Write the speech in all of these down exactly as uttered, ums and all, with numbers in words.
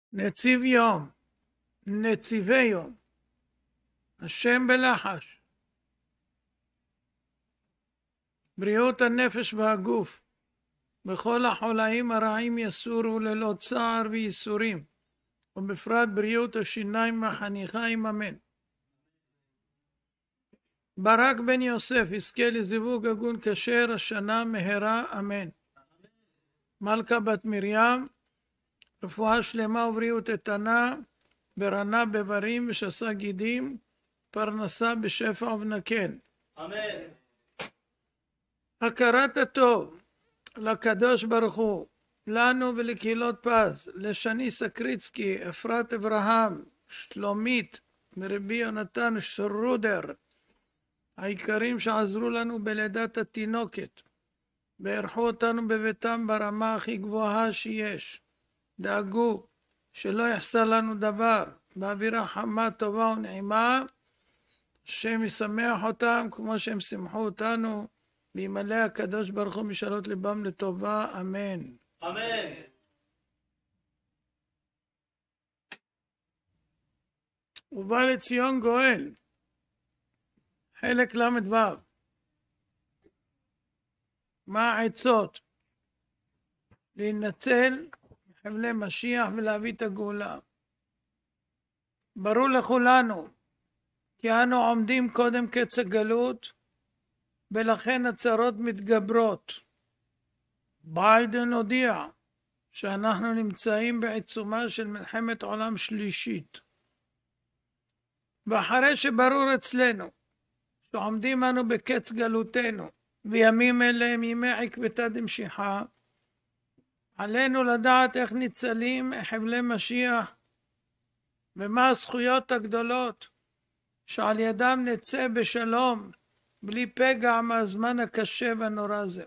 נציב יום, נציבי יום, השם בלחש, בריאות הנפש והגוף, בכל החולאים הרעים יסורו ללא צער וייסורים, ובפרט בריאות השיניים והחניכיים, אמן. ברק בן יוסף יזכה לזיווג הגון כשר השנה מהרה, אמן. מלכה בת מרים, רפואה שלמה ובריאות איתנה, ברנה בברים ושסה גידים, פרנסה בשפע ובנקל, אמן. הכרת הטוב לקדוש ברוך הוא, לנו ולקהילות פז, לשני סקריצקי, אפרת אברהם, שלומית מרבי יונתן שרודר, העיקרים שעזרו לנו בלידת התינוקת, וערכו אותנו בביתם ברמה הכי גבוהה שיש, דאגו שלא יחסר לנו דבר, באווירה חמה טובה ונעימה, השם ישמח אותם כמו שהם שמחו אותנו, וימלא הקדוש ברוך הוא משאלות ליבם לטובה, אמן. אמן. ובא לציון גואל, חלק למד וו. מה העצות? להינצל מחבלי משיח ולהביא את הגאולה. ברור לכולנו כי אנו עומדים קודם קץ הגלות, ולכן הצרות מתגברות. ביידן הודיע שאנחנו נמצאים בעיצומה של מלחמת עולם שלישית. ואחרי שברור אצלנו שעומדים אנו בקץ גלותנו, וימים אלה הם ימי עקבתא דמשיחא, עלינו לדעת איך ניצלים מחבלי משיח, ומה הזכויות הגדולות שעל ידם נצא בשלום, בלי פגע מהזמן הקשה והנורא הזה.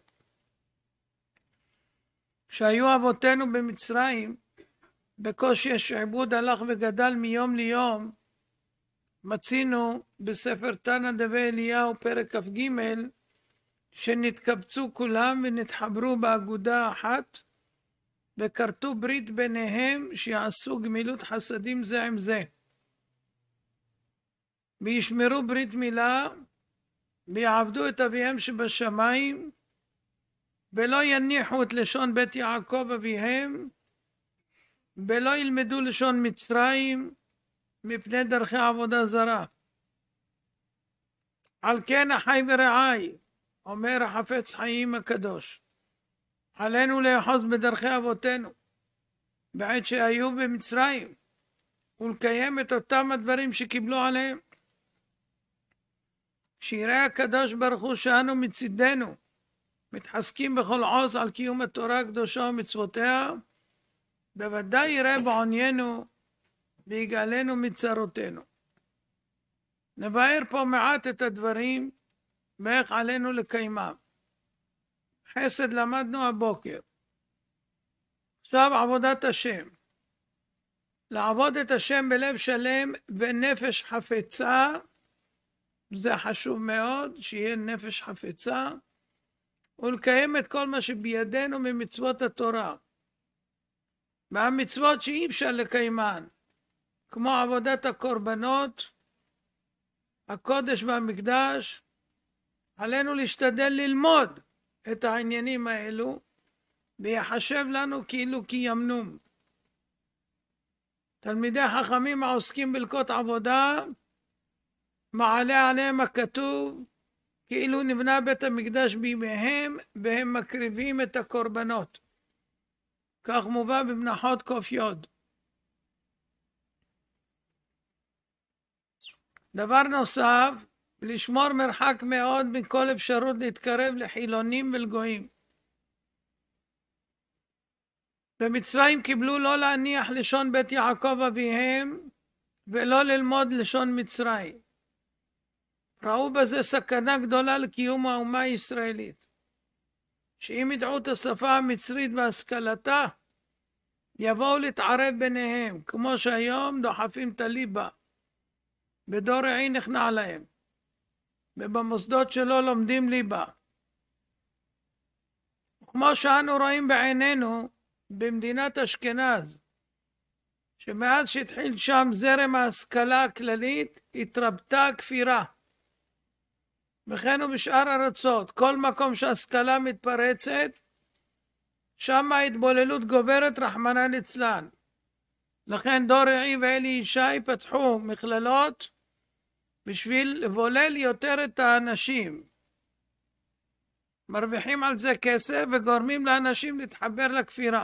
כשהיו אבותינו במצרים, בקושי השעבוד הלך וגדל מיום ליום, מצינו בספר תנא דבי אליהו פרק כ"ג, שנתקבצו כולם ונתחברו באגודה אחת, וכרתו ברית ביניהם שיעשו גמילות חסדים זה עם זה. וישמרו ברית מילה, ויעבדו את אביהם שבשמיים, ולא יניחו את לשון בית יעקב אביהם, ולא ילמדו לשון מצרים, מפני דרכי עבודה זרה. על כן אחי ורעי, אומר החפץ חיים הקדוש, עלינו לאחוז בדרכי אבותינו, בעת שהיו במצרים, ולקיים את אותם הדברים שקיבלו עליהם. שיראה הקדוש ברוך הוא שאנו מצידנו, מתחזקים בכל עוז על קיום התורה הקדושה ומצוותיה, בוודאי יראה בעניינו, ויגאלנו מצרותינו. נבהר פה מעט את הדברים, ואיך עלינו לקיימם. חסד למדנו הבוקר. עכשיו עבודת השם. לעבוד את השם בלב שלם ונפש חפצה, זה חשוב מאוד, שיהיה נפש חפצה, ולקיים את כל מה שבידינו ממצוות התורה. והמצוות שאי אפשר לקיימן, כמו עבודת הקורבנות, הקודש והמקדש, עלינו להשתדל ללמוד את העניינים האלו, ויחשב לנו כאילו קיימנום. תלמידי חכמים העוסקים בלקות עבודה, מעלה עליהם הכתוב, כאילו נבנה בית המקדש בימיהם, והם מקריבים את הקורבנות. כך מובא במנחות קוף יוד. דבר נוסף, לשמור מרחק מאוד מכל אפשרות להתקרב לחילונים ולגויים. במצרים קיבלו לא להניח לשון בית יעקב אביהם, ולא ללמוד לשון מצרים. ראו בזה סכנה גדולה לקיום האומה הישראלית, שאם ידעו את השפה המצרית והשכלתה, יבואו להתערב ביניהם, כמו שהיום דוחפים את הליבה. בדור רעי נכנע להם, ובמוסדות שלו לומדים ליבה. כמו שאנו רואים בעינינו במדינת אשכנז, שמאז שהתחיל שם זרם ההשכלה הכללית, התרבתה הכפירה. וכן ובשאר ארצות, כל מקום שההשכלה מתפרצת, שם ההתבוללות גוברת רחמנא ליצלן. לכן דור רעי ואלי ישי פתחו מכללות בשביל לבולל יותר את האנשים. מרוויחים על זה כסף וגורמים לאנשים להתחבר לכפירה.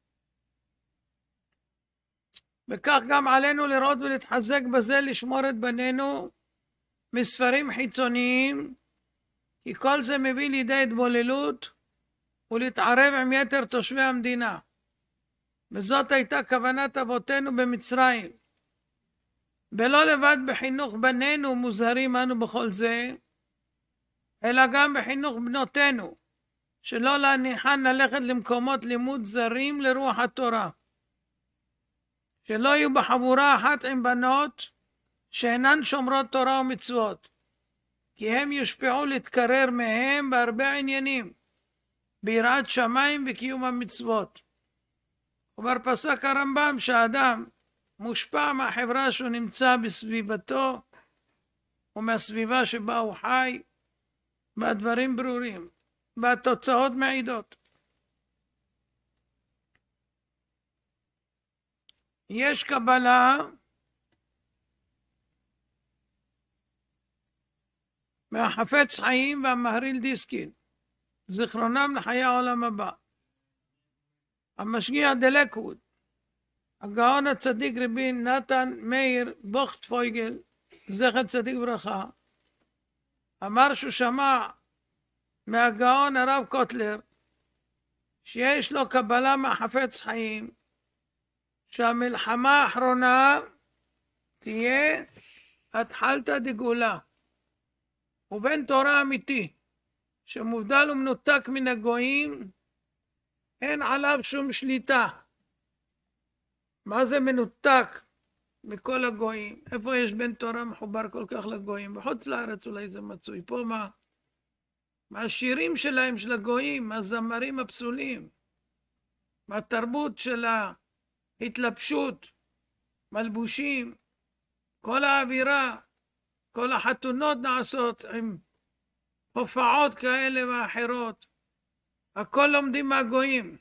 וכך גם עלינו לראות ולהתחזק בזה, לשמור את בנינו מספרים חיצוניים, כי כל זה מביא לידי התבוללות ולהתערב עם יתר תושבי המדינה. וזאת הייתה כוונת אבותינו במצרים. ולא לבד בחינוך בנינו מוזהרים אנו בכל זה, אלא גם בחינוך בנותינו, שלא להניחן ללכת למקומות לימוד זרים לרוח התורה. שלא יהיו בחבורה אחת עם בנות שאינן שומרות תורה ומצוות, כי הם יושפעו להתקרר מהם בהרבה עניינים, ביראת שמיים וקיום המצוות. כבר פסק הרמב"ם שהאדם מושפע מהחברה שהוא נמצא בסביבתו ומהסביבה שבה הוא חי, והדברים ברורים, והתוצאות מעידות. יש קבלה מהחפץ חיים והמהרי"ל דיסקין, זיכרונם לחיי העולם הבא. המשגיח דלקווד, הגאון הצדיק רבי נתן מאיר בוכטפויגל, זכר צדיק ברכה, אמר שהוא שמע מהגאון הרב קוטלר שיש לו קבלה מהחפץ חיים, שהמלחמה האחרונה תהיה התחלתא דגאולה, ובן תורה אמיתי שמובדל ומנותק מן הגויים, אין עליו שום שליטה. מה זה מנותק מכל הגויים? איפה יש בן תורה מחובר כל כך לגויים? בחוץ לארץ אולי זה מצוי. פה מה? מהשירים שלהם של הגויים, מהזמרים הפסולים, מהתרבות של ההתלבשות, מלבושים, כל האווירה, כל החתונות נעשות עם הופעות כאלה ואחרות. הכל לומדים מהגויים.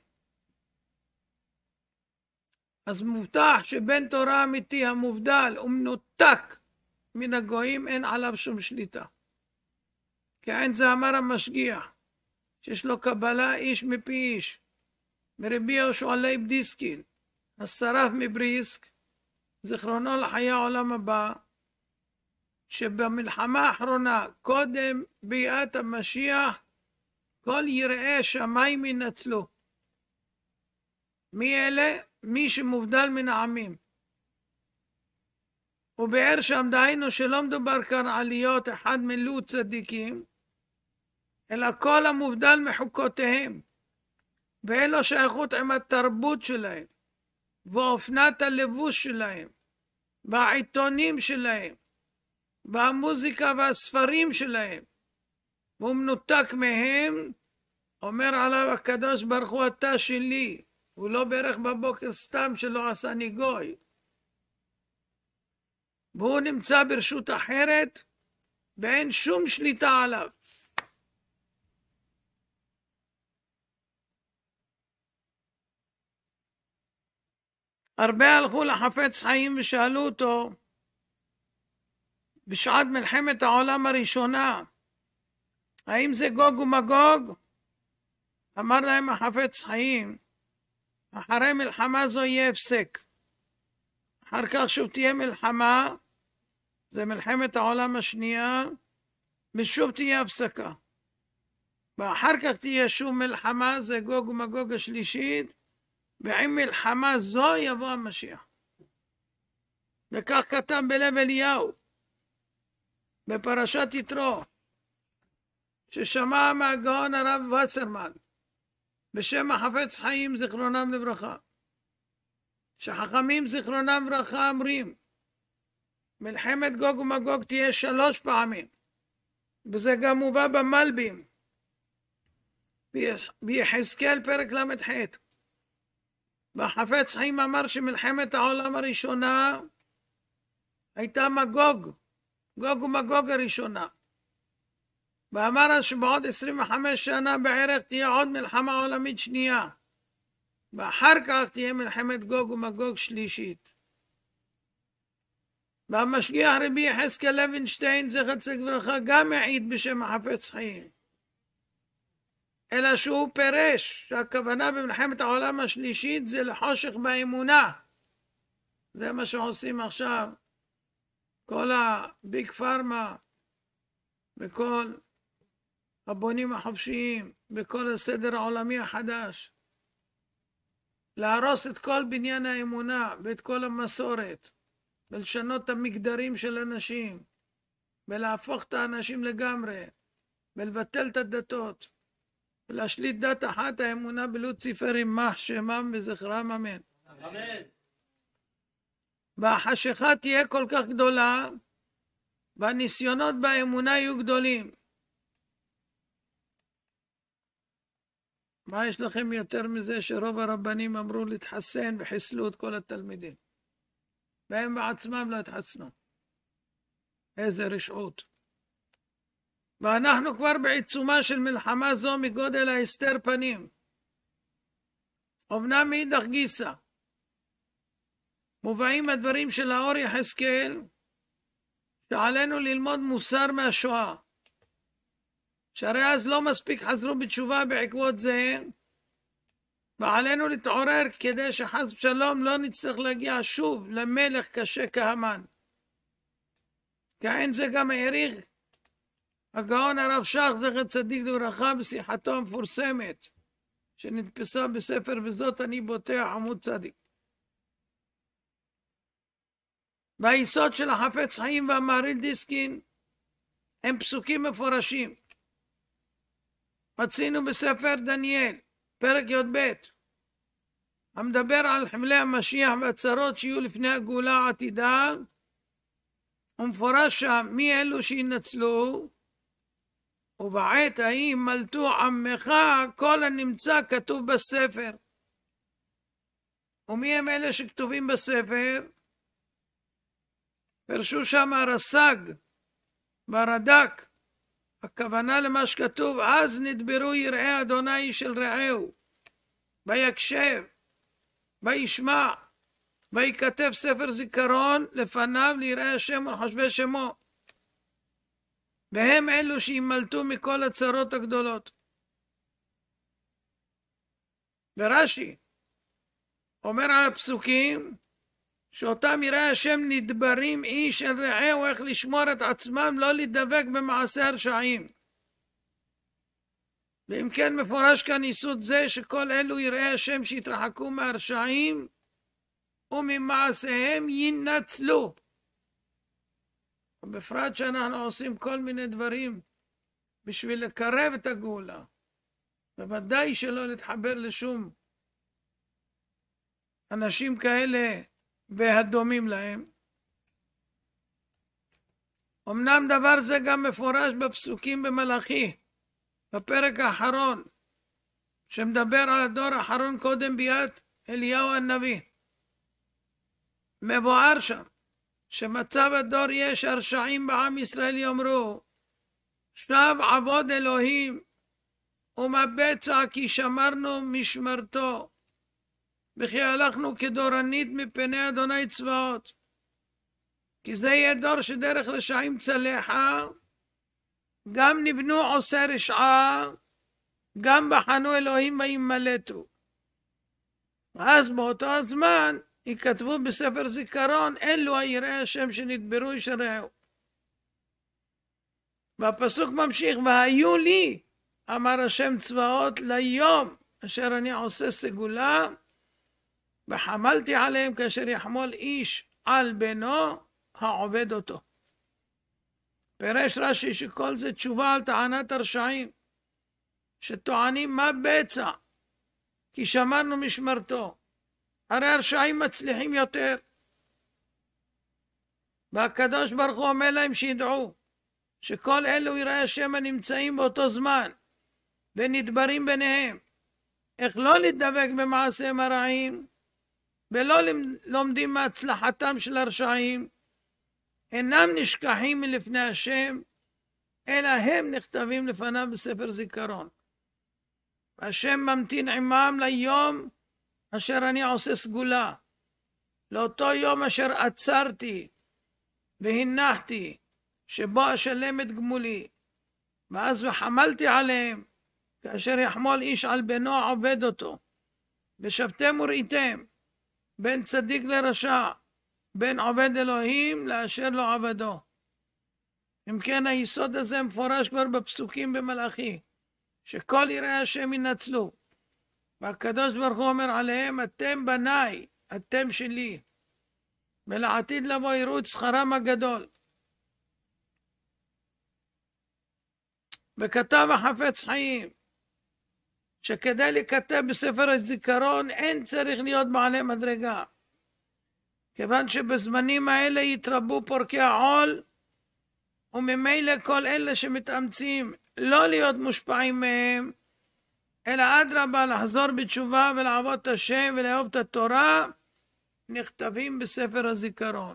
אז מובטח שבן תורה אמיתי המובדל ומנותק מן הגויים אין עליו שום שליטה. כעין זה אמר המשגיח, שיש לו קבלה איש מפי איש, מרבי יהושע לייב דיסקין, השרף מבריסק, זיכרונו לחיי העולם הבא, שבמלחמה האחרונה, קודם ביאת המשיח, כל יראי שמיים ינצלו. מי אלה? מי שמובדל מן העמים. ובאר שם דהיינו שלא מדובר כאן על להיות אחד מלוא צדיקים, אלא כל המובדל מחוקותיהם, ואין לו שייכות עם התרבות שלהם, ואופנת הלבוש שלהם, והעיתונים שלהם, והמוזיקה והספרים שלהם, והוא מנותק מהם. אומר עליו הקדוש ברוך הוא אתה שלי, הוא לא ברך בבוקר סתם שלא עשני גוי, והוא נמצא ברשות אחרת ואין שום שליטה עליו. הרבה הלכו לחפץ חיים ושאלו אותו בשעת מלחמת העולם הראשונה, האם זה גוג ומגוג? אמר להם החפץ חיים, אחרי מלחמה זו יהיה הפסק. אחר כך שוב תהיה מלחמה, זה מלחמת העולם השנייה, ושוב תהיה הפסקה. ואחר כך תהיה שוב מלחמה, זה גוג ומגוג השלישית, ועם מלחמה זו יבוא המשיח. וכך כתב בלב אליהו, בפרשת יתרו, ששמע מהגאון הרב וסרמן, בשם החפץ חיים זיכרונם לברכה, שחכמים זיכרונם לברכה אומרים, מלחמת גוג ומגוג תהיה שלוש פעמים, וזה גם מובא במלבים, ביחזקאל פרק למד ח'. והחפץ חיים אמר שמלחמת העולם הראשונה הייתה מגוג, גוג ומגוג הראשונה. ואמר אז שבעוד עשרים וחמש שנה בערך תהיה עוד מלחמה עולמית שנייה, ואחר כך תהיה מלחמת גוג ומגוג שלישית. והמשגיח רבי יחזקאל לוינשטיין זכר צדיק לברכה גם העיד בשם החפץ חיים, אלא שהוא פירש שהכוונה במלחמת העולם השלישית זה לחושך באמונה. זה מה שעושים עכשיו כל הביג פארמה וכל הבונים החופשיים בכל הסדר העולמי החדש, להרוס את כל בניין האמונה ואת כל המסורת, ולשנות את המגדרים של אנשים, ולהפוך את האנשים לגמרי, ולבטל את הדתות, ולהשליט דת אחת, האמונה בלוציפר יימח שמם וזכרם אמן. אמן. והחשיכה תהיה כל כך גדולה, והניסיונות באמונה יהיו גדולים. מה יש לכם יותר מזה שרוב הרבנים אמרו להתחסן וחיסלו את כל התלמידים, והם בעצמם לא התחסנו? איזה רשעות. ואנחנו כבר בעיצומה של מלחמה זו מגודל ההסתר פנים. אמנם מאידך גיסא מובאים הדברים של האור יחזקאל, שעלינו ללמוד מוסר מהשואה, שהרי אז לא מספיק חזרו בתשובה בעקבות זה, ועלינו להתעורר כדי שחס ושלום לא נצטרך להגיע שוב למלך קשה כהמן. כעין זה גם העריך הגאון הרב שך זכר צדיק לברכה בשיחתו המפורסמת שנדפסה בספר וזאת אני בוטח עמוד צדיק. והיסוד של החפץ חיים והמהרי"ל דיסקין הם פסוקים מפורשים. מצינו בספר דניאל פרק י"ב המדבר על חבלי המשיח והצרות שיהיו לפני הגאולה העתידה, ומפורש שם מי אלו שינצלו, ובעת ההיא מלטו עמך כל הנמצא כתוב בספר. ומי הם אלה שכתובים בספר? פרשו שם הרס"ג והרד"ק, הכוונה למה שכתוב אז נדברו יראי אדוני של רעהו, ויקשב וישמע ויכתב ספר זיכרון לפניו ליראי השם ולחושבי שמו, והם אלו שימלטו מכל הצרות הגדולות. ורש"י אומר על הפסוקים שאותם יראי השם נדברים איש אל רעהו איך לשמור את עצמם לא להידבק במעשה הרשעים. ואם כן מפורש כאן יסוד זה שכל אלו יראי השם שהתרחקו מהרשעים וממעשיהם ינצלו. ובפרט שאנחנו עושים כל מיני דברים בשביל לקרב את הגאולה, בוודאי שלא להתחבר לשום אנשים כאלה והדומים להם. אמנם דבר זה גם מפורש בפסוקים במלאכי בפרק האחרון שמדבר על הדור האחרון קודם ביאת אליהו הנביא. מבואר שם שמצב הדור יש הרשעים בעם ישראל יאמרו שב עבוד אלוהים ומה בצע כי שמרנו משמרתו וכי הלכנו כדורנית מפני אדוני צבאות. כי זה יהיה דור שדרך רשעים צלחה, גם נבנו עושה רשעה, גם בחנו אלוהים וימלטו. אז באותו הזמן יכתבו בספר זיכרון אלו היראי השם שנדברו איש רעהו. והפסוק ממשיך והיו לי אמר השם צבאות ליום אשר אני עושה סגולה וחמלתי עליהם כאשר יחמול איש על בנו העובד אותו. פירש רש"י שכל זה תשובה על טענת הרשעים שטוענים מה בצע כי שמרנו משמרתו. הרי הרשעים מצליחים יותר, והקדוש ברוך הוא אומר להם שידעו שכל אלו יראי השם הנמצאים באותו זמן ונדברים ביניהם איך לא להידבק במעשיהם הרעים, ולא לומדים מהצלחתם של הרשעים, אינם נשכחים מלפני השם, אלא הם נכתבים לפניו בספר זיכרון. השם ממתין עמם ליום אשר אני עושה סגולה, לאותו יום אשר עצרתי והנחתי, שבו אשלם את גמולי, ואז וחמלתי עליהם, כאשר יחמול איש על בנו עובד אותו, ושבתם וראיתם, בין צדיק לרשע, בין עובד אלוהים לאשר לו עבדו. אם כן, היסוד הזה מפורש כבר בפסוקים במלאכי, שכל יראי השם ינצלו, והקדוש ברוך הוא אומר עליהם, אתם בניי, אתם שלי, ולעתיד לבוא יראו את שכרם הגדול. וכתב החפץ חיים, שכדי להיכתב בספר הזיכרון אין צריך להיות בעלי מדרגה, כיוון שבזמנים האלה יתרבו פורקי העול, וממילא כל אלה שמתאמצים לא להיות מושפעים מהם, אלא אדרבה לחזור בתשובה ולעבוד את השם ולאהוב את התורה, נכתבים בספר הזיכרון.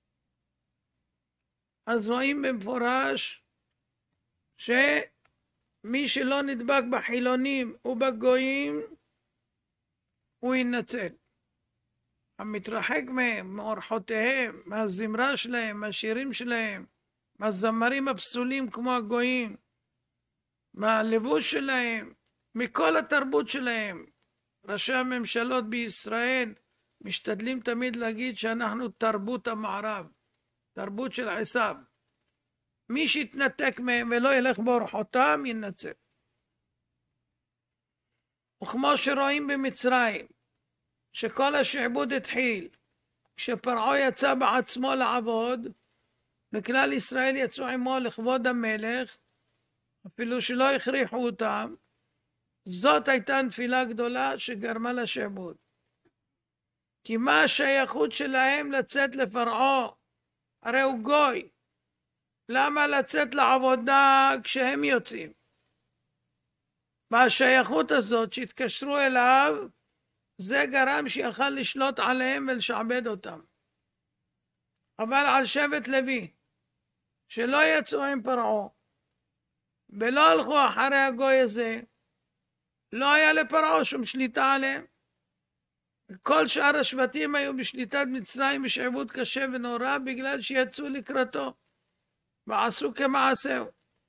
אז רואים במפורש שמי שלא נדבק בחילונים ובגויים, הוא ינצל. המתרחק מהם, מאורחותיהם, מהזמרה שלהם, מהשירים שלהם, מהזמרים הפסולים כמו הגויים, מהלבוש שלהם, מכל התרבות שלהם. ראשי הממשלות בישראל משתדלים תמיד להגיד שאנחנו תרבות המערב, תרבות של עשיו. מי שיתנתק מהם ולא ילך באורחותם ינצל. וכמו שרואים במצרים, שכל השעבוד התחיל, כשפרעה יצא בעצמו לעבוד, וכלל ישראל יצאו עמו לכבוד המלך, אפילו שלא הכריחו אותם, זאת הייתה נפילה גדולה שגרמה לשעבוד. כי מה השייכות שלהם לצאת לפרעה? הרי הוא גוי. למה לצאת לעבודה כשהם יוצאים? והשייכות הזאת שהתקשרו אליו, זה גרם שיכל לשלוט עליהם ולשעבד אותם. אבל על שבט לוי, שלא יצאו עם פרעה, ולא הלכו אחרי הגוי הזה, לא היה לפרעה שום שליטה עליהם. כל שאר השבטים היו בשליטת מצרים בשעבוד קשה ונורא, בגלל שיצאו לקראתו, ועשו כמעשהו.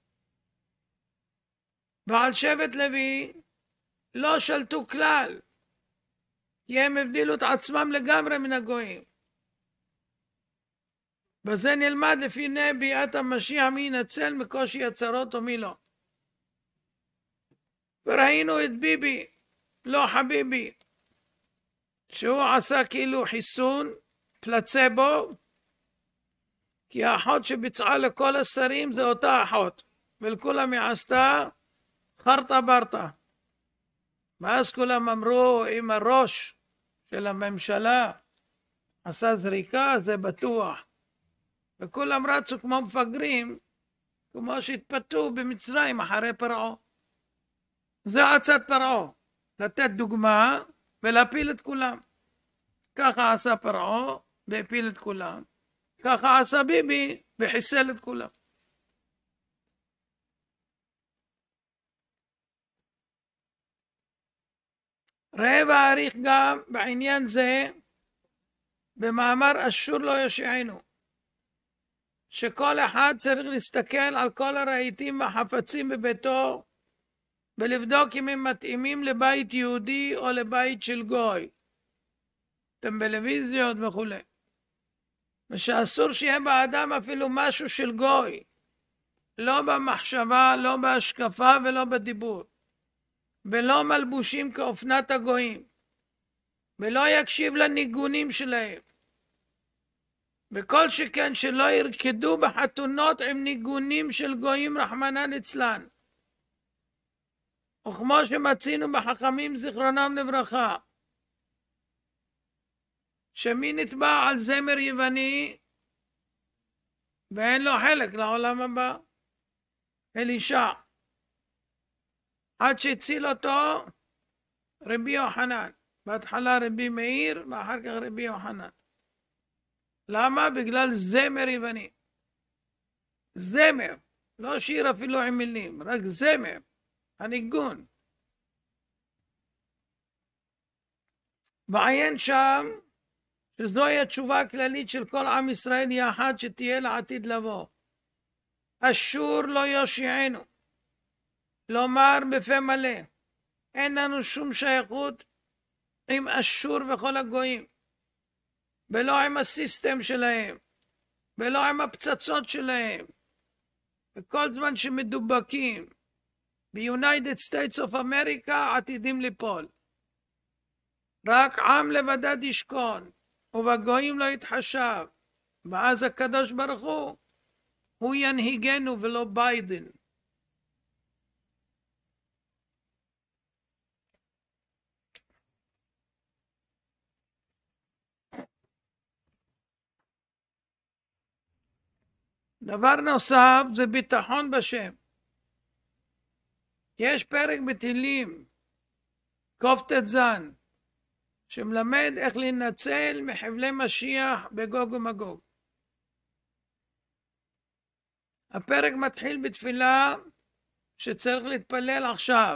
ועל שבט לוי לא שלטו כלל, כי הם הבדילו את עצמם לגמרי מן הגויים. בזה נלמד לפי נביאת המשיח מי ינצל מקושי הצרות ומי לא. וראינו את ביבי, לא חביבי, שהוא עשה כאילו חיסון, פלצבו, כי האחות שביצעה לכל השרים זה אותה אחות, ולכולם היא עשתה חרטה ברטה. ואז כולם אמרו, אם הראש של הממשלה עשה זריקה, זה בטוח. וכולם רצו כמו מפגרים, כמו שהתפתו במצרים אחרי פרעה. זה עצת פרעה, לתת דוגמה ולהפיל את כולם. ככה עשה פרעה והפיל את כולם. ככה עשה ביבי וחיסל את כולם. ראה ועריך גם בעניין זה במאמר אשור לא יושיענו, שכל אחד צריך להסתכל על כל הרהיטים והחפצים בביתו ולבדוק אם הם מתאימים לבית יהודי או לבית של גוי, טלוויזיות וכו'. ושאסור שיהיה באדם אפילו משהו של גוי, לא במחשבה, לא בהשקפה ולא בדיבור, ולא מלבושים כאופנת הגויים, ולא יקשיב לניגונים שלהם, וכל שכן שלא ירקדו בחתונות עם ניגונים של גויים רחמנא ליצלן. וכמו שמצינו בחכמים זיכרונם לברכה, שמי נתבע על זמר יווני ואין לו חלק לעולם הבא? אלישע, עד שהציל אותו רבי יוחנן, בהתחלה רבי מאיר ואחר כך רבי יוחנן. למה? בגלל זמר יווני. זמר, לא שיר אפילו עם מילים, רק זמר, הניגון. ועיין שם שזוהי התשובה הכללית של כל עם ישראל יחד שתהיה לעתיד לבוא. אשור לא יושיענו, לומר בפה מלא, אין לנו שום שייכות עם אשור וכל הגויים, ולא עם הסיסטם שלהם, ולא עם הפצצות שלהם. וכל זמן שמדובקים ב-United States of America עתידים ליפול. רק עם לבדד ישכון, ובגויים לא יתחשב, ואז הקדוש ברוך הוא, הוא ינהיגנו ולא ביידן. דבר נוסף זה ביטחון בשם. יש פרק בתהילים, קט"ז, שמלמד איך להינצל מחבלי משיח בגוג ומגוג. הפרק מתחיל בתפילה שצריך להתפלל עכשיו.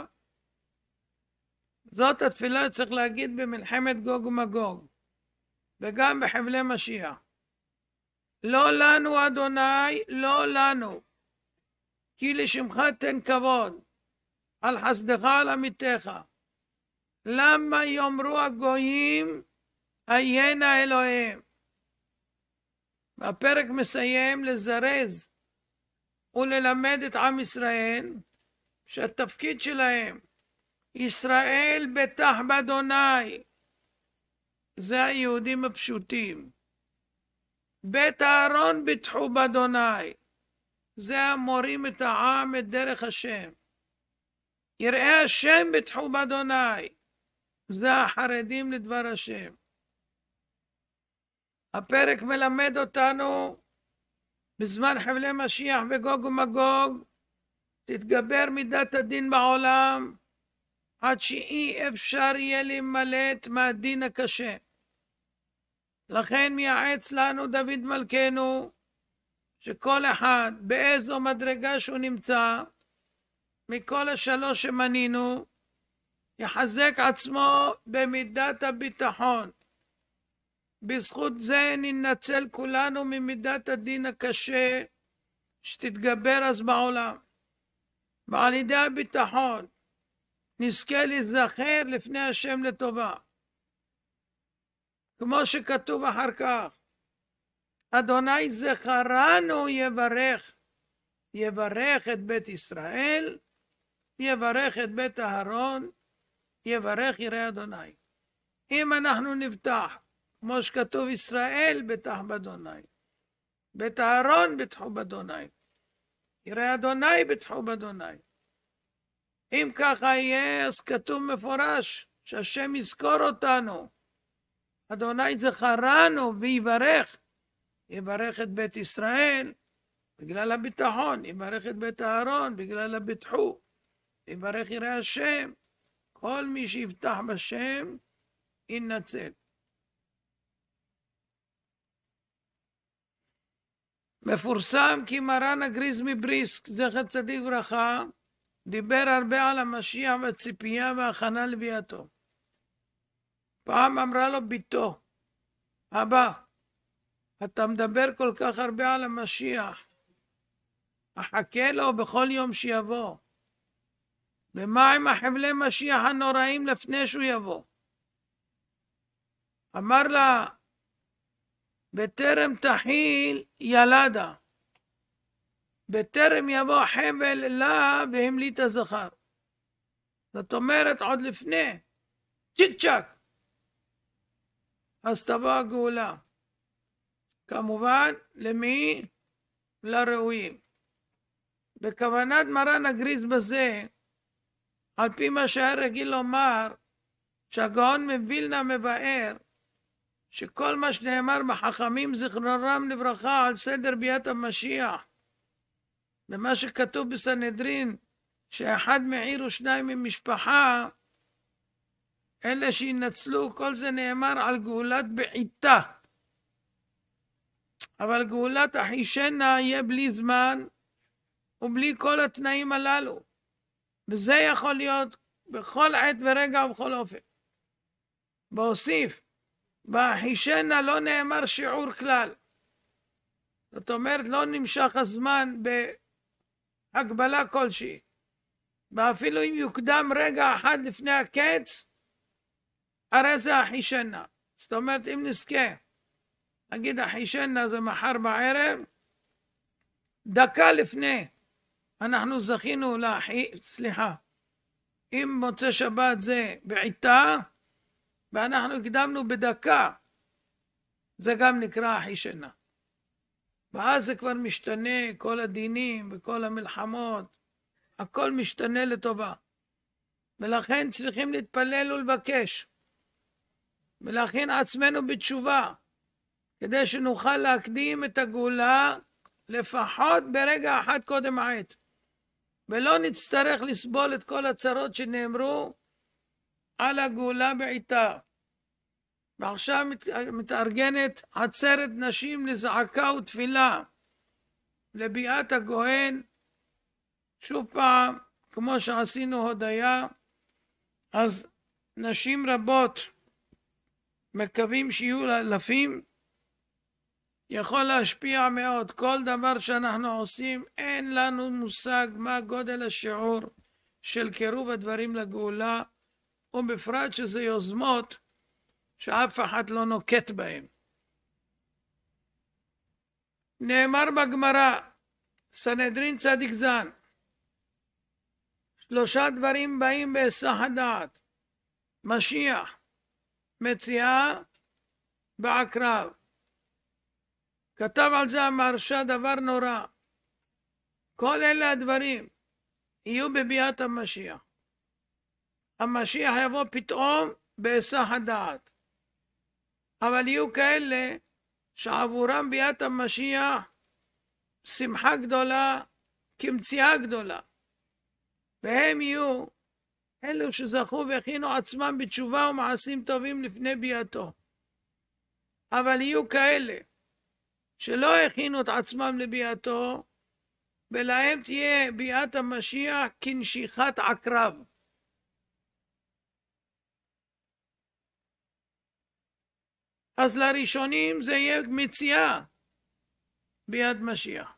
זאת התפילה שצריך להגיד במלחמת גוג ומגוג, וגם בחבלי משיח. לא לנו אדוני, לא לנו, כי לשמך תן כבוד, על חסדך על עמיתך. למה יאמרו הגויים, היינה אלוהים? והפרק מסיים לזרז וללמד את עם ישראל שהתפקיד שלהם, ישראל בטח באדוני, זה היהודים הפשוטים. בית אהרון בטחו באדוני, זה המורים את העם את דרך השם. יראי השם בטחו באדוני, זה החרדים לדבר השם. הפרק מלמד אותנו בזמן חבלי משיח וגוג ומגוג תתגבר מידת הדין בעולם עד שאי אפשר יהיה להימלט מהדין הקשה. לכן מייעץ לנו דוד מלכנו שכל אחד באיזו מדרגה שהוא נמצא מכל השלוש שמנינו יחזק עצמו במידת הביטחון. בזכות זה ננצל כולנו ממידת הדין הקשה שתתגבר אז בעולם. ועל ידי הביטחון נזכה להיזכר לפני השם לטובה. כמו שכתוב אחר כך, אדוני זכרנו יברך, יברך את בית ישראל, יברך את בית אהרון, יברך ירא אדוני. אם אנחנו נבטח, כמו שכתוב ישראל בטח באדוני, בית אהרון בטחו באדוני, ירא אדוני בטחו באדוני. אם ככה יהיה, אז כתוב מפורש שהשם יזכור אותנו. אדוני זכרנו ויברך, יברך את בית ישראל בגלל הביטחון, יברך את בית אהרון בגלל הביטחו, יברך ירא השם. כל מי שיבטח בשם ינצל. מפורסם כי מרן הגריז מבריסק, זכר צדיק ברכה, דיבר הרבה על המשיח והציפייה וההכנה לביאתו. פעם אמרה לו ביתו, אבא, אתה מדבר כל כך הרבה על המשיח, אחכה לו בכל יום שיבוא. ומה עם החבלי משיח הנוראים לפני שהוא יבוא? אמר לה, בטרם תחיל ילדה, בטרם יבוא חבל לה והמליט הזכר. זאת אומרת עוד לפני, צ'יק צ'ק, אז תבוא הגאולה. כמובן, למי? לראויים. בכוונת מרן הגריז בזה, על פי מה שהיה רגיל לומר, שהגאון מווילנה מבאר, שכל מה שנאמר בחכמים זכרונם לברכה על סדר ביאת המשיח, במה שכתוב בסנהדרין, שאחד מעיר ושניים ממשפחה, אלה שינצלו, כל זה נאמר על גאולת בעיתה. אבל גאולת אחישנה יהיה בלי זמן ובלי כל התנאים הללו. וזה יכול להיות בכל עת ורגע ובכל אופן. בהוסיף, באחישנה לא נאמר שיעור כלל. זאת אומרת, לא נמשך הזמן בהגבלה כלשהי. ואפילו אם יוקדם רגע אחד לפני הקץ, הרי זה אחישנה. זאת אומרת, אם נזכה, נגיד אחישנה זה מחר בערב, דקה לפני, אנחנו זכינו לאחי, סליחה, אם מוצא שבת זה בעיתה, ואנחנו הקדמנו בדקה, זה גם נקרא אחישנה. ואז זה כבר משתנה, כל הדינים וכל המלחמות, הכל משתנה לטובה. ולכן צריכים להתפלל ולבקש, ולהכין עצמנו בתשובה, כדי שנוכל להקדים את הגאולה לפחות ברגע אחד קודם העת. ולא נצטרך לסבול את כל הצרות שנאמרו על הגאולה בעיתה. ועכשיו מתארגנת עצרת נשים לזעקה ותפילה, לביאת הגוהן. שוב פעם, כמו שעשינו הודיה, אז נשים רבות מקווים שיהיו אלפים, יכול להשפיע מאוד. כל דבר שאנחנו עושים, אין לנו מושג מה גודל השיעור של קירוב הדברים לגאולה, ובפרט שזה יוזמות שאף אחד לא נוקט בהם. נאמר בגמרא, סנהדרין צדיק זן, שלושה דברים באים בהיסח הדעת: משיח, מציאה ועקרב. כתב על זה המהרש"א דבר נורא. כל אלה הדברים יהיו בביאת המשיח. המשיח יבוא פתאום בהיסח הדעת. אבל יהיו כאלה שעבורם ביאת המשיח שמחה גדולה כמציאה גדולה. והם יהיו אלו שזכו והכינו עצמם בתשובה ומעשים טובים לפני ביאתו. אבל יהיו כאלה שלא הכינו את עצמם לביאתו, ולהם תהיה ביאת המשיח כנשיכת עקרב. אז לראשונים זה יהיה מציאה ביד משיח.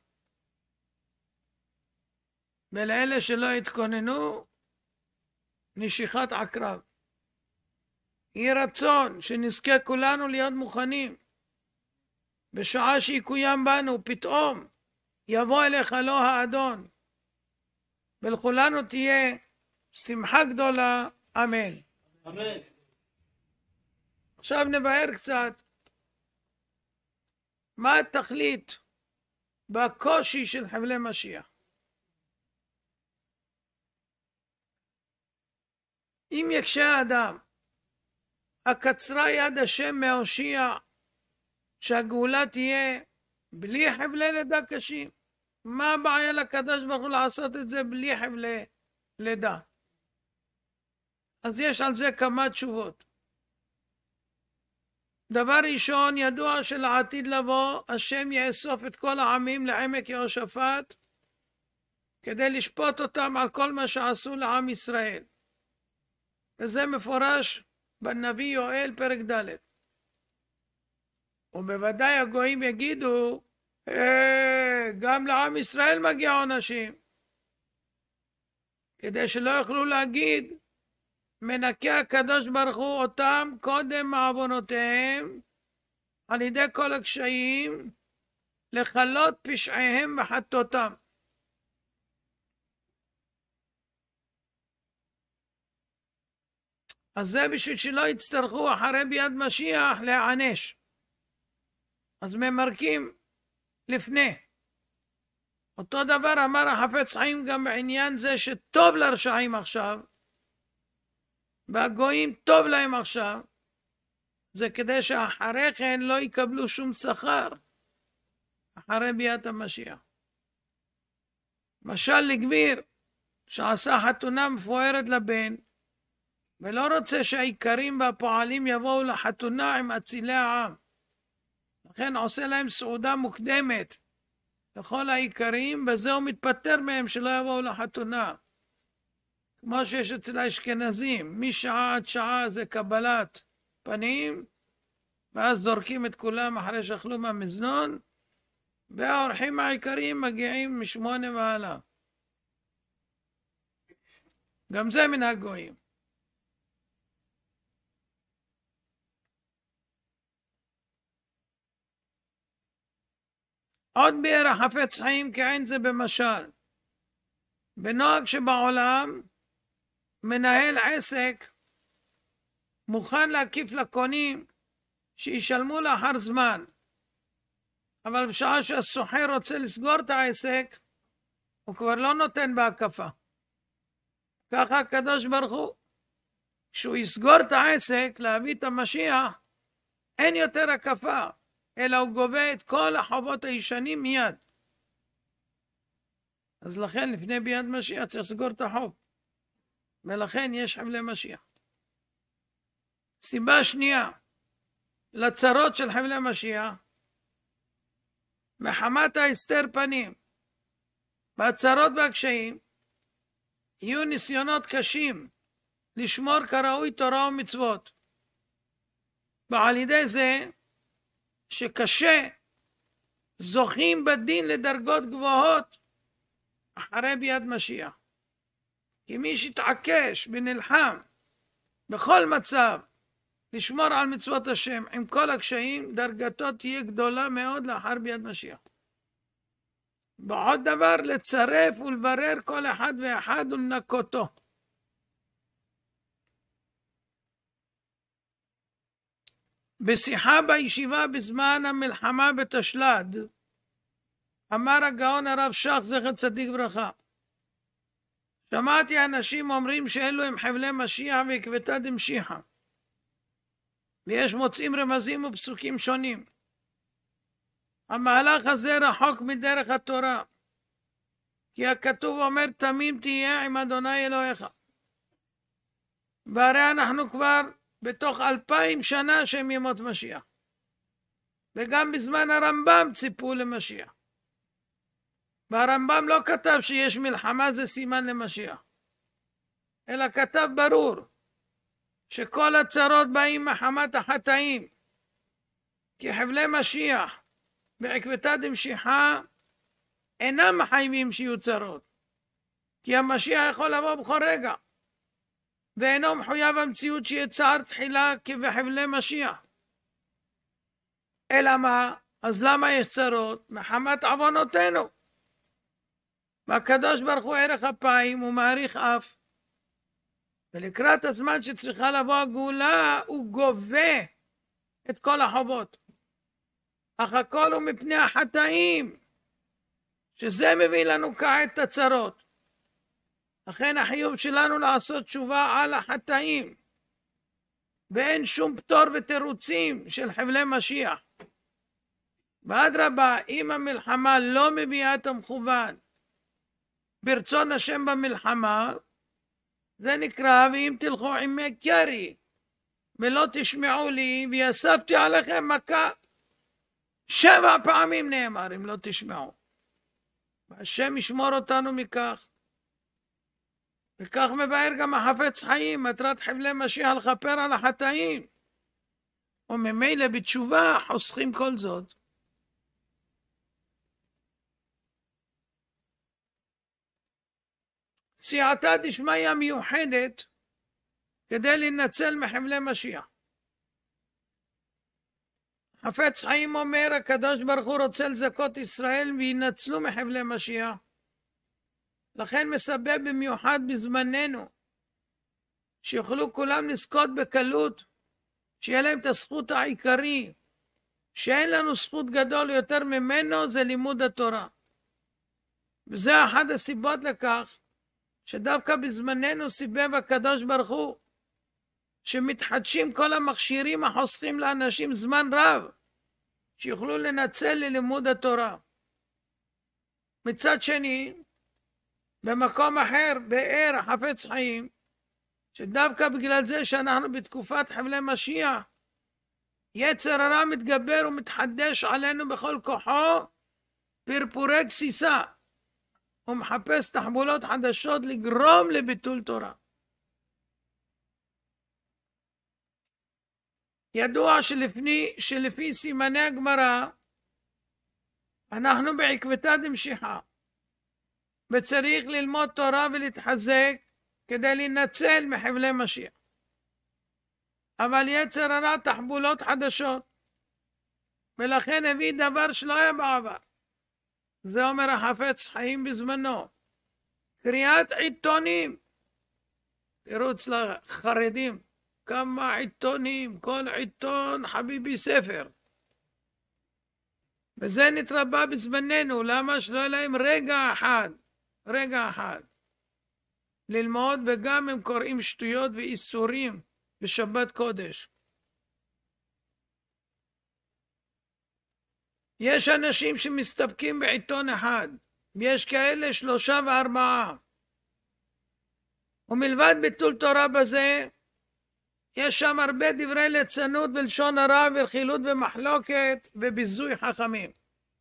ולאלה שלא התכוננו, נשיכת עקרב. יהיה רצון שנזכה כולנו להיות מוכנים. בשעה שיקוים בנו, פתאום יבוא אליך לא האדון. ולכולנו תהיה שמחה גדולה. אמן. אמן. עכשיו נבהר קצת מה התכלית בקושי של חבלי משיח. אם יקשה האדם, הקצרה יד השם מהושיע, שהגאולה תהיה בלי חבלי לידה קשים. מה הבעיה לקדוש ברוך הוא לעשות את זה בלי חבלי לידה? אז יש על זה כמה תשובות. דבר ראשון, ידוע שלעתיד לבוא השם יאסוף את כל העמים לעמק יהושפט, כדי לשפוט אותם על כל מה שעשו לעם ישראל. וזה מפורש בנביא יואל פרק ד'. ובוודאי הגויים יגידו, אה, גם לעם ישראל מגיע עונשים. כדי שלא יוכלו להגיד, מנקה הקדוש ברוך הוא אותם קודם מעוונותיהם, על ידי כל הקשיים, לכלות פשעיהם וחטאותם. אז זה בשביל שלא יצטרכו אחרי ביד משיח להענש. אז ממרקים לפני. אותו דבר אמר החפץ חיים גם בעניין זה שטוב לרשעים עכשיו, והגויים טוב להם עכשיו, זה כדי שאחרי כן לא יקבלו שום שכר אחרי ביאת המשיח. משל לגביר שעשה חתונה מפוארת לבן, ולא רוצה שהעיקרים והפועלים יבואו לחתונה עם אצילי העם. לכן עושה להם סעודה מוקדמת לכל העיקרים, בזה הוא מתפטר מהם שלא יבואו לחתונה. כמו שיש אצל האשכנזים, משעה עד שעה זה קבלת פנים, ואז זורקים את כולם אחרי שאכלו מהמזנון, והאורחים העיקריים מגיעים משמונה והלאה. גם זה מן הגויים. עוד ביאר החפץ חיים כעין זה במשל. בנוהג שבעולם מנהל עסק מוכן להקיף לקונים שישלמו לאחר זמן, אבל בשעה שהסוחר רוצה לסגור את העסק הוא כבר לא נותן בהקפה. ככה הקדוש ברוך הוא, כשהוא יסגור את העסק להביא את המשיח, אין יותר הקפה, אלא הוא גובה את כל החובות הישנים מיד. אז לכן לפני ביאת משיח צריך לסגור את החוב, ולכן יש חבלי משיח. סיבה שנייה לצרות של חבלי משיח, מחמת ההסתר פנים. בהצרות והקשיים יהיו ניסיונות קשים לשמור כראוי תורה ומצוות, ועל ידי זה שקשה זוכים בדין לדרגות גבוהות אחרי ביאת משיח. כי מי שתעקש ונלחם בכל מצב לשמור על מצוות השם עם כל הקשיים, דרגתו תהיה גדולה מאוד לאחר ביאת משיח. בעוד דבר, לצרף ולברר כל אחד ואחד ולנקותו. בשיחה בישיבה בזמן המלחמה בתשל"ד, אמר הגאון הרב שך זכר צדיק ברכה, שמעתי אנשים אומרים שאלו הם חבלי משיח ועקבתא דמשיחא, ויש מוצאים רמזים ופסוקים שונים. המהלך הזה רחוק מדרך התורה, כי הכתוב אומר תמים תהיה עם אדוני אלוהיך. והרי אנחנו כבר בתוך אלפיים שנה שהם ימות משיח, וגם בזמן הרמב"ם ציפו למשיח, והרמב"ם לא כתב שיש מלחמה זה סימן למשיח, אלא כתב ברור שכל הצרות באים מחמת החטאים, כי חבלי משיח בעקבתא דמשיחא אינם מחייבים שיהיו צרות, כי המשיח יכול לבוא בכל רגע, ואינו מחויב המציאות שיהיה צער תחילה כבחבלי משיח. אלא מה? אז למה יש צרות? מחמת עוונותינו. והקדוש ברוך הוא ערך אפיים ומאריך אף, ולקראת הזמן שצריכה לבוא הגאולה הוא גובה את כל החובות, אך הכל הוא מפני החטאים, שזה מביא לנו כעת את הצרות. לכן החיוב שלנו לעשות תשובה על החטאים, ואין שום פטור ותירוצים של חבלי משיח. ואדרבה, אם המלחמה לא מביאה את המכוון ברצון השם במלחמה, זה נקרא ואם תלכו עמי קרי ולא תשמעו לי ויאספתי עליכם מכה. שבע פעמים נאמר אם לא תשמעו, והשם ישמור אותנו מכך. וכך מבאר גם החפץ חיים, מטרת חבלי משיח לכפר על החטאים, וממילא בתשובה חוסכים כל זאת. סייעתא דשמיא מיוחדת כדי להינצל מחבלי משיח. חפץ חיים אומר, הקדוש ברוך הוא רוצה לזכות ישראל וינצלו מחבלי משיח, לכן מסבב במיוחד בזמננו שיוכלו כולם לזכות בקלות, שיהיה להם את הזכות העיקרי, שאין לנו זכות גדול יותר ממנו, זה לימוד התורה. וזה אחת הסיבות לכך שדווקא בזמננו סיבב הקדוש ברוך הוא שמתחדשים כל המכשירים החוסכים לאנשים זמן רב שיוכלו לנצל ללימוד התורה. מצד שני, במקום אחר באר החפץ חיים שדווקא בגלל זה שאנחנו בתקופת חבלי משיח, יצר הרע מתגבר ומתחדש עלינו בכל כוחו, פרפורי גסיסה, ומחפש תחבולות חדשות לגרום לביטול תורה. ידוע שלפני, שלפי סימני הגמרא, אנחנו בעקבתא דמשיחא, וצריך ללמוד תורה ולהתחזק כדי להינצל מחבלי משיח. אבל יצר הרע תחבולות חדשות, ולכן הביא דבר שלא היה בעבר. זה אומר החפץ חיים בזמנו. קריאת עיתונים. תראו אצל החרדים, כמה עיתונים, כל עיתון חביבי ספר. וזה נתרבה בזמננו, למה שלא יהיה להם רגע אחד, רגע אחד, ללמוד, וגם הם קוראים שטויות ואיסורים בשבת קודש. יש אנשים שמסתפקים בעיתון אחד, ויש כאלה שלושה וארבעה. ומלבד ביטול תורה בזה, יש שם הרבה דברי ליצנות ולשון הרע ורכילות ומחלוקת וביזוי חכמים.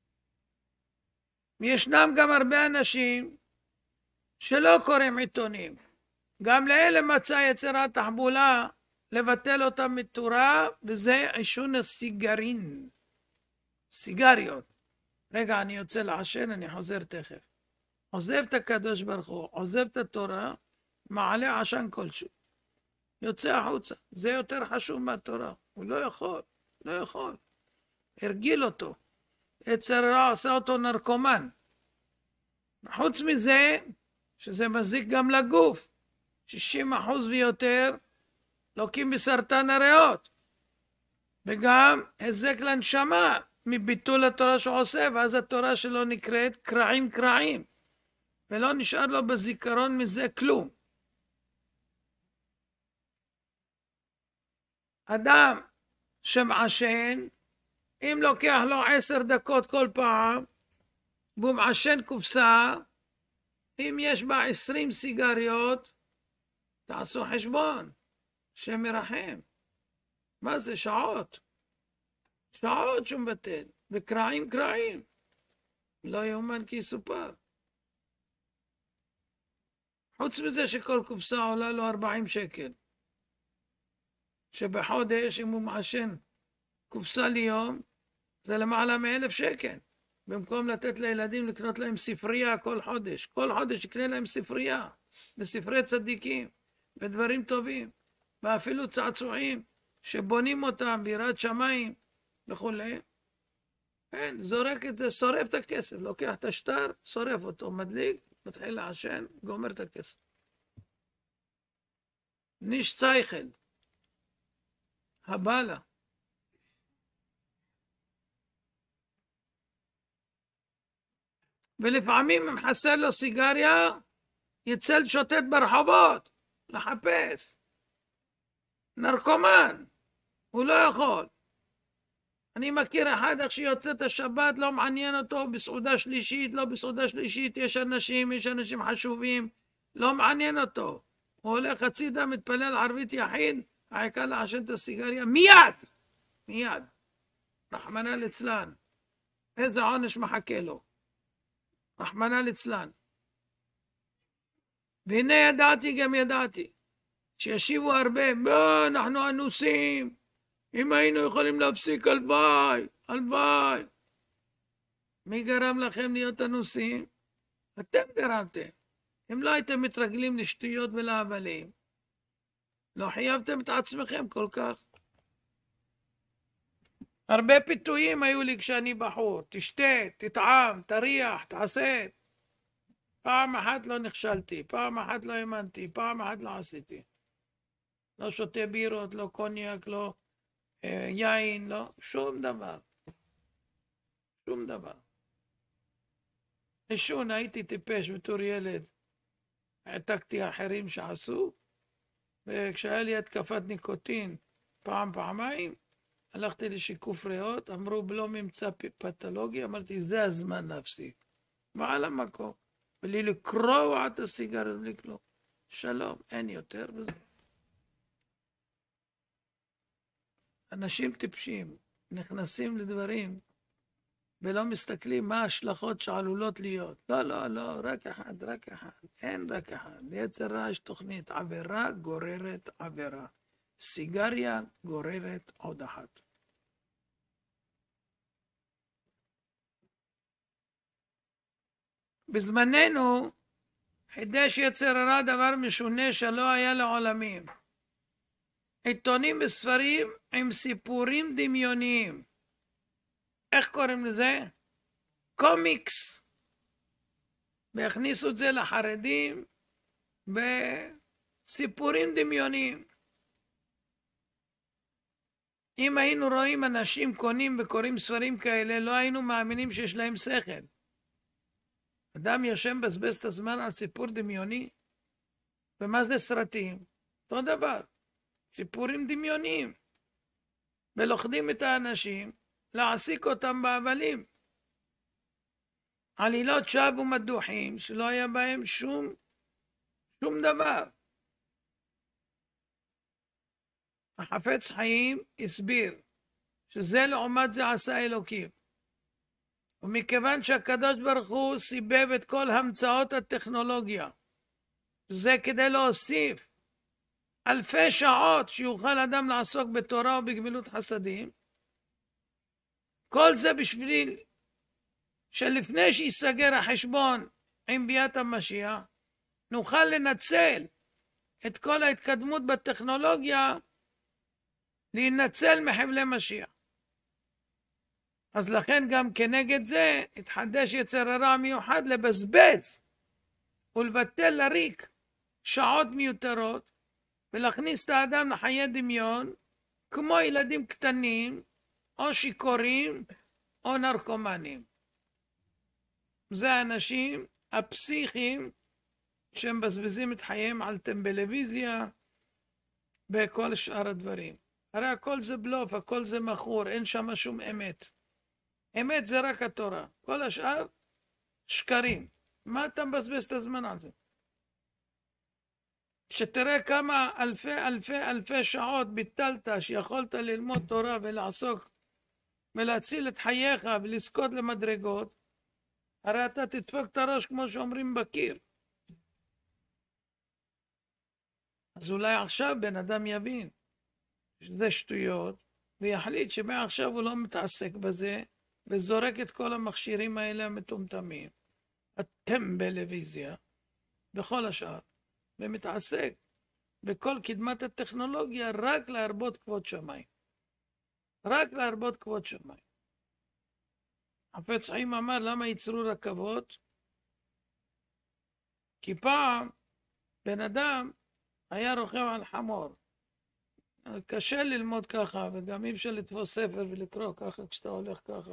וישנם גם הרבה אנשים שלא קוראים עיתונים. גם לאלה מצא יצר התחבולה לבטל אותם מתורה, וזה עישון הסיגרין. סיגריות. רגע, אני יוצא לעשן, אני חוזר תכף. עוזב את הקדוש ברוך הוא, עוזב את התורה, מעלה עשן כלשהו. יוצא החוצה. זה יותר חשוב מהתורה. הוא לא יכול, לא יכול. הרגיל אותו. יצר רע עשה אותו נרקומן. חוץ מזה, שזה מזיק גם לגוף. שישים אחוז ויותר לוקים בסרטן הריאות. וגם הזק לנשמה מביטול התורה שהוא עושה, ואז התורה שלו נקראת קרעים קרעים. ולא נשאר לו בזיכרון מזה כלום. אדם שמעשן, אם לוקח לו עשר דקות כל פעם, והוא מעשן קופסה, אם יש בה עשרים סיגריות, תעשו חשבון, שם ירחם. מה זה? שעות. שעות שהוא מבטל, וקרעים קרעים. לא יאומן כי יסופר. חוץ מזה שכל קופסה עולה לו ארבעים שקל. שבחודש, אם הוא מעשן קופסה ליום, זה למעלה מאלף שקל. במקום לתת לילדים לקנות להם ספרייה כל חודש. כל חודש יקנה להם ספרייה, בספרי צדיקים, ודברים טובים, ואפילו צעצועים, שבונים אותם ביראת שמיים וכו'. כן, זורק את זה, שורף את הכסף, לוקח את השטר, שורף אותו, מדליק, מתחיל לעשן, גומר את הכסף. ניש צייכל. הבאלה. ולפעמים אם חסר לו סיגריה, יצא לשוטט ברחובות, לחפש. נרקומן, הוא לא יכול. אני מכיר אחד איך שיוצא את השבת, לא מעניין אותו בסעודה שלישית, לא בסעודה שלישית, יש אנשים, יש אנשים חשובים, לא מעניין אותו. הוא הולך הצידה, מתפלל ערבית יחיד, העיקר לעשן את הסיגריה, מיד, מיד. רחמנא ליצלן. איזה עונש מחכה לו. רחמנא ליצלן. והנה ידעתי גם ידעתי, שישיבו הרבה, בוא, אנחנו אנוסים, אם היינו יכולים להפסיק, הלוואי, הלוואי. מי גרם לכם להיות אנוסים? אתם גרמתם. אם לא הייתם מתרגלים לשטויות ולהבלים, לא חייבתם את עצמכם כל כך. הרבה פיתויים היו לי כשאני בחור, תשתה, תטעם, תריח, תעשה. פעם אחת לא נכשלתי, פעם אחת לא האמנתי, פעם אחת לא עשיתי. לא שותה בירות, לא קוניאק, לא אה, יין, לא, שום דבר. שום דבר. עישון, הייתי טיפש בתור ילד. העתקתי אחרים שעשו, וכשהיה לי התקפת ניקוטין פעם, פעמיים, הלכתי לשיקוף ריאות, אמרו בלא ממצא פתולוגי, אמרתי זה הזמן להפסיק. מעל המקום. בלי לקרוע את הסיגר, בלי כלום. שלום, אין יותר בזה. אנשים טיפשים נכנסים לדברים ולא מסתכלים מה ההשלכות שעלולות להיות. לא, לא, לא, רק אחד, רק אחד. אין רק אחד. ליצר רע יש תוכנית. עבירה גוררת עבירה. סיגריה גוררת עוד אחת. בזמננו חידש יצר הרע דבר משונה שלא היה לעולמים. עיתונים וספרים עם סיפורים דמיוניים. איך קוראים לזה? קומיקס. והכניסו את זה לחרדים בסיפורים דמיוניים. אם היינו רואים אנשים קונים וקוראים ספרים כאלה, לא היינו מאמינים שיש להם שכל. אדם יושב בזבז את הזמן על סיפור דמיוני, ומה זה סרטים? אותו דבר, סיפורים דמיוניים. ולוכדים את האנשים, להעסיק אותם בהבלים. עלילות שווא ומדוחים, שלא היה בהם שום, שום דבר. החפץ חיים הסביר, שזה לעומת זה עשה אלוקים. ומכיוון שהקדוש ברוך הוא סיבב את כל המצאות הטכנולוגיה, זה כדי להוסיף אלפי שעות שיוכל אדם לעסוק בתורה ובגמילות חסדים, כל זה בשביל שלפני שיסגר החשבון עם ביאת המשיח, נוכל לנצל את כל ההתקדמות בטכנולוגיה, להינצל מחבלי משיח. אז לכן גם כנגד זה התחדש יצר הרע מיוחד לבזבז ולבטל לריק שעות מיותרות ולהכניס את האדם לחיי דמיון כמו ילדים קטנים או שיכורים או נרקומנים. זה האנשים הפסיכיים שמבזבזים את חייהם על טלוויזיה וכל שאר הדברים. הרי הכל זה בלוף, הכל זה מכור, אין שם שום אמת. אמת זה רק התורה, כל השאר שקרים. מה אתה מבזבז את הזמן על זה? שתראה כמה אלפי אלפי אלפי שעות ביטלת שיכולת ללמוד תורה ולעסוק ולהציל את חייך ולזכות למדרגות, הרי אתה תדפוק את הראש כמו שאומרים בקיר. אז אולי עכשיו בן אדם יבין שזה שטויות ויחליט שמעכשיו הוא לא מתעסק בזה וזורק את כל המכשירים האלה המטומטמים, הטלוויזיה וכל השאר, ומתעסק בכל קדמת הטכנולוגיה רק להרבות כבוד שמיים. רק להרבות כבוד שמיים. חפץ חיים אמר למה ייצרו רכבות? כי פעם בן אדם היה רוכב על חמור. קשה ללמוד ככה, וגם אי אפשר לתפוס ספר ולקרוא ככה כשאתה הולך ככה.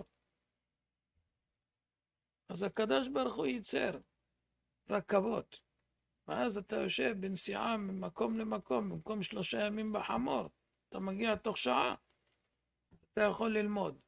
אז הקדוש ברוך הוא ייצר רכבות. ואז אתה יושב בנסיעה ממקום למקום, במקום שלושה ימים בחמור, אתה מגיע תוך שעה, אתה יכול ללמוד.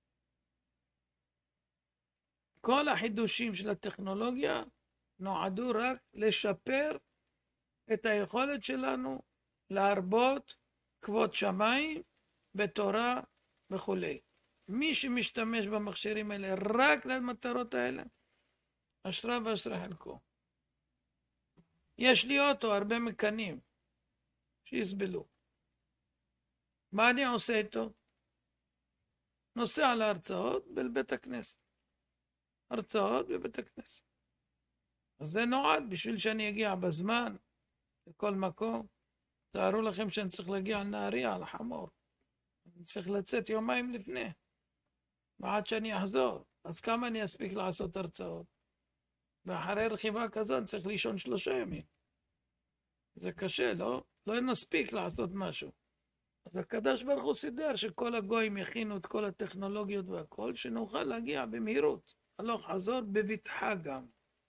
כל החידושים של הטכנולוגיה נועדו רק לשפר את היכולת שלנו להרבות כבוד שמיים בתורה וכו'. מי שמשתמש במכשירים האלה רק למטרות האלה, אשרה ואשרה חלקו. יש לי אוטו, הרבה מקנים שיסבלו. מה אני עושה איתו? נוסע להרצאות בבית הכנסת. הרצאות בבית הכנסת. אז זה נועד בשביל שאני אגיע בזמן לכל מקום. תארו לכם שאני צריך להגיע על נהריה, על החמור. אני צריך לצאת יומיים לפני. ועד שאני אחזור. אז כמה אני אספיק לעשות הרצאות? ואחרי רכיבה כזאת אני צריך לישון שלושה ימים. זה קשה, לא? לא נספיק לעשות משהו. אז הקדוש ברוך הוא סידר שכל הגויים יכינו את כל הטכנולוגיות והכל, שנוכל להגיע במהירות. הלוך חזור בבטחה גם.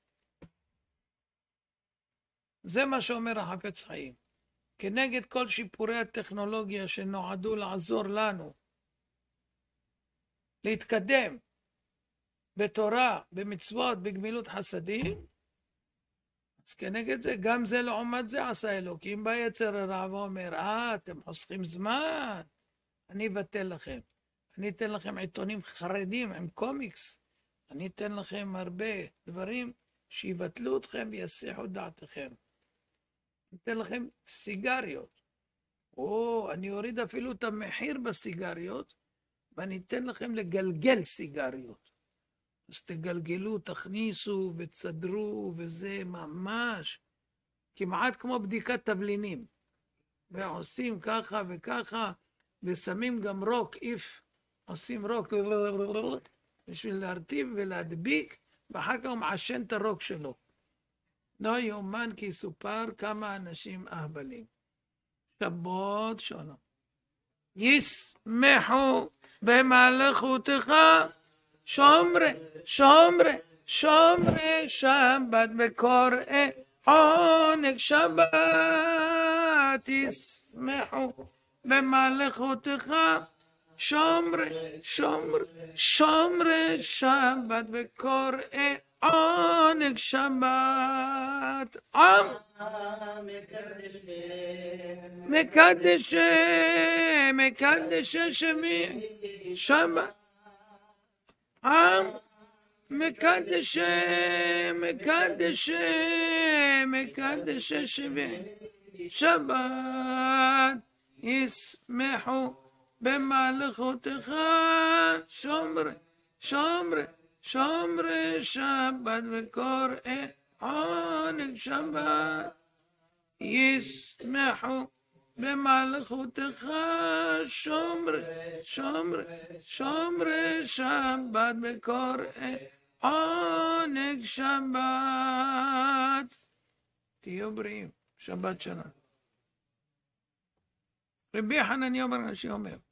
זה מה שאומר החפץ חיים. כנגד כל שיפורי הטכנולוגיה שנועדו לעזור לנו להתקדם בתורה, במצוות, בגמילות חסדים, אז כנגד זה, גם זה לעומת זה עשה אלוקים ביצר הרע ואומר, אה, אתם חוסכים זמן, אני אבטל לכם. אני אתן לכם עיתונים חרדים עם קומיקס. אני אתן לכם הרבה דברים שיבטלו אתכם ויסיחו דעתכם. אני אתן לכם סיגריות. או, אני אוריד אפילו את המחיר בסיגריות, ואני אתן לכם לגלגל סיגריות. אז תגלגלו, תכניסו ותסדרו, וזה ממש כמעט כמו בדיקת תבלינים. ועושים ככה וככה, ושמים גם רוק, איף, עושים רוק, בשביל להרטיב ולהדביק, ואחר כך הוא מעשן את הרוק שלו. לא יאומן כי סופר כמה אנשים אהבלים. שבות שלום. ישמחו במלכותך, שומרי, שומרי, שומרי שבת בקוראי עונג שבת. ישמחו במלכותך, שומרי, שומרי, שומרי שבת בקוראי עונג שבת. עם מקדש, מקדש שבי שבת. עם מקדש, מקדש, מקדש שבי שבת. ישמחו במלכותך, שומרי, שומרי, שומרי שבת וקוראי עונג שבת. ישמחו במלכותך, שומרי, שומרי, שומרי שבת וקוראי עונג שבת. תהיו בריאים, שבת שלום. רבי חנניה בר נשי אומר,